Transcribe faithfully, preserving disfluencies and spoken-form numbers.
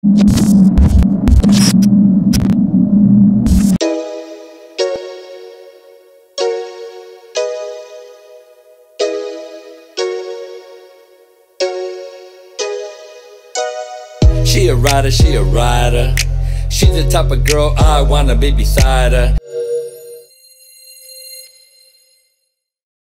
She a rider, she a rider. She's the type of girl I wanna be beside her.